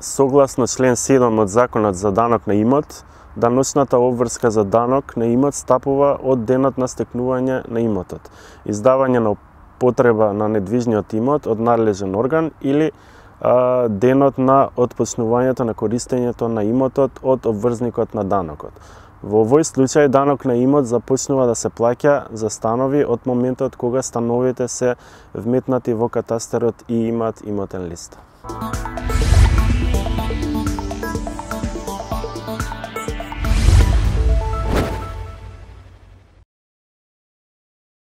Согласно член 7 од Законот за данок на имот, даночната обврска за данок на имот стапува од денот на стекнување на имотот, издавање на потреба на недвижниот имот од надлежен орган или денот на отпочнувањето на користењето на имотот од обврзникот на данокот. Во овој случај данок на имот започнува да се плаќа за станови од моментот кога становите се вметнати во катастарот и имаат имотен лист.